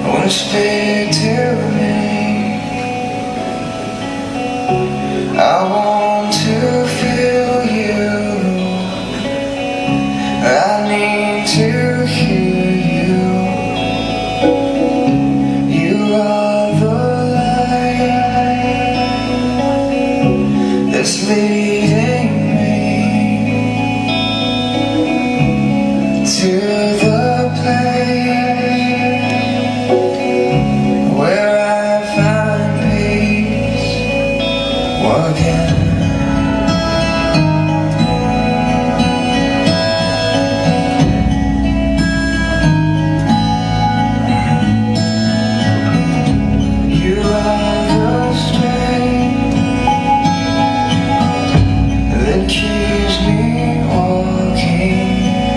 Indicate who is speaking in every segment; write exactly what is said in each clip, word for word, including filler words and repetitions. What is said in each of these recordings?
Speaker 1: Whisper to me, I want to feel you, I need to hear you. You are the light that's leading me to the place again. You are the strength that keeps me walking.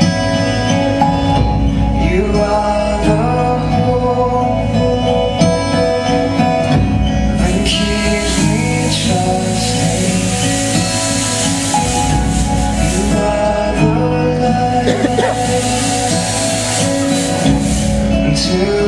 Speaker 1: You are the hope that keeps me trusting. To